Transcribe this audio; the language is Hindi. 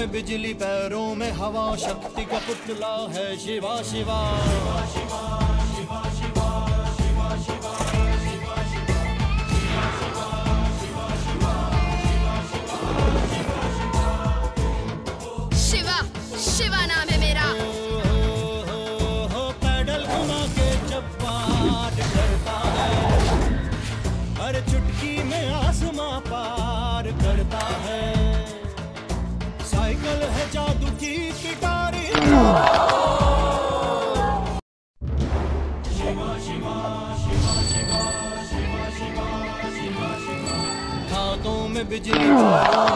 में बिजली पैरों में हवा, शक्ति का पुतला है शिवा शिवा। शिवा शिवा नाम है मेरा। पैडल घुमा के जब पार करता है, हर चुटकी में आसमां पार करता है। साइकिल है जादू की किटारी, शिवा शिवा शिवा शिवा शिवा शिवा शिवा शिवा। हाथों में बिजली